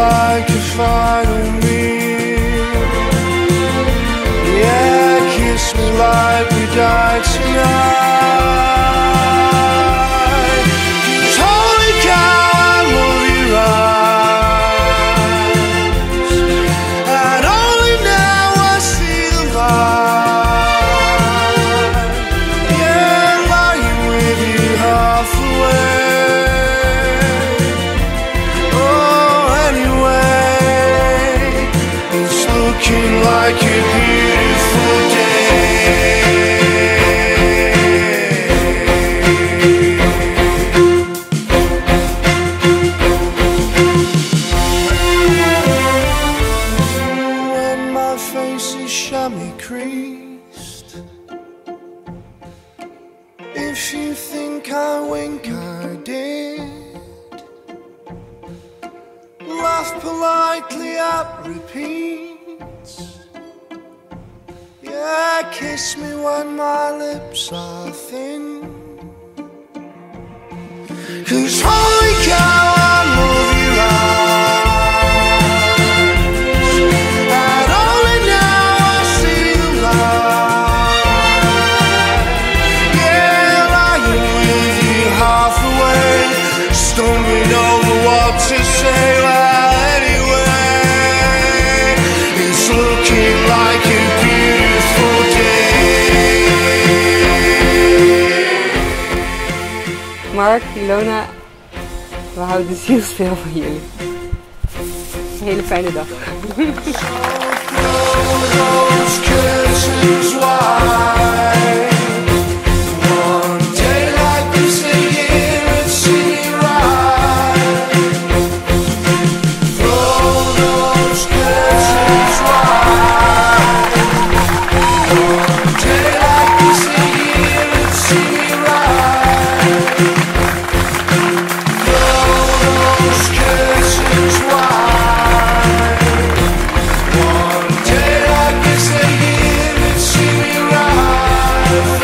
like a final meal. Yeah, kiss me like we died tonight. 'Cause holy cow, I love your eyes, and only now I see the light. Yeah, lying with you half away. Looking like a beautiful day. When my face is chamois creased, if you think I wink, I did. Laugh politely at repeat. Yeah, kiss me when my lips are thin. 'Cause holy cow, I love your eyes, and only now I see the light. Yeah, lying with you half away, stumbling over what to say. Well, anyway, it's looking like a beautiful day. Mark, Ilona, we houden zielsveel van jullie. Een hele fijne dag. One day like this, they hear it, see me rise.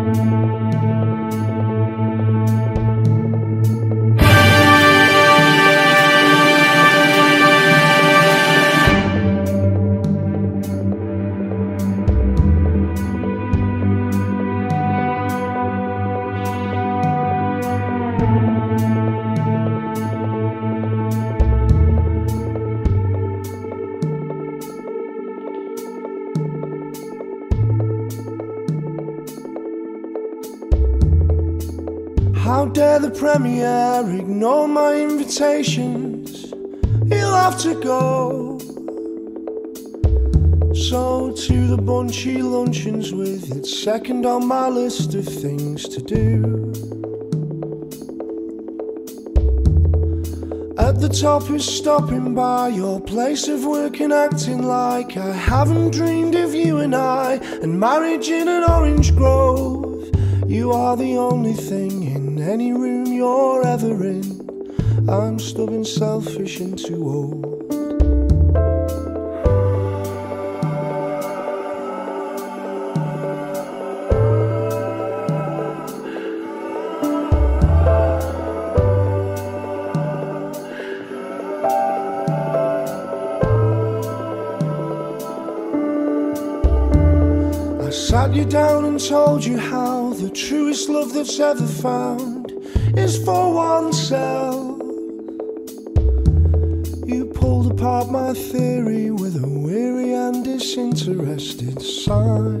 How dare the Premier ignore my invitations? He'll have to go. So to the Bunchy luncheons with, it's second on my list of things to do. At the top is stopping by your place of work and acting like I haven't dreamed of you and I, and marriage in an orange grove. You are the only thing in any room you're ever in. I'm stubborn, selfish and too old. I sat you down and told you how the truest love that's ever found is for oneself. You pulled apart my theory with a weary and disinterested sigh.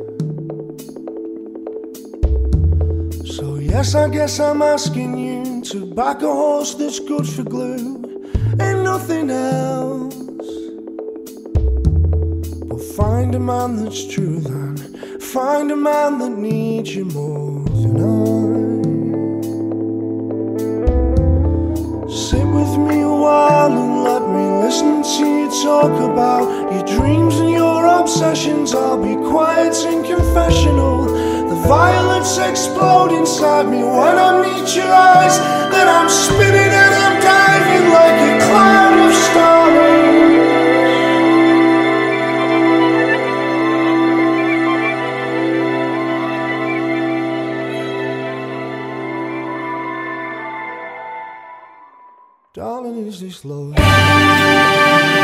So yes, I guess I'm asking you to back a horse that's good for glue and nothing else. But find a man that's true then, find a man that needs you more than I. Sit with me a while and let me listen to you talk about your dreams and your obsessions. I'll be quiet and confessional. The violets explode inside me when I meet your eyes. Then I'm spinning and I'm diving like a cloud of stars. Darling, is this love?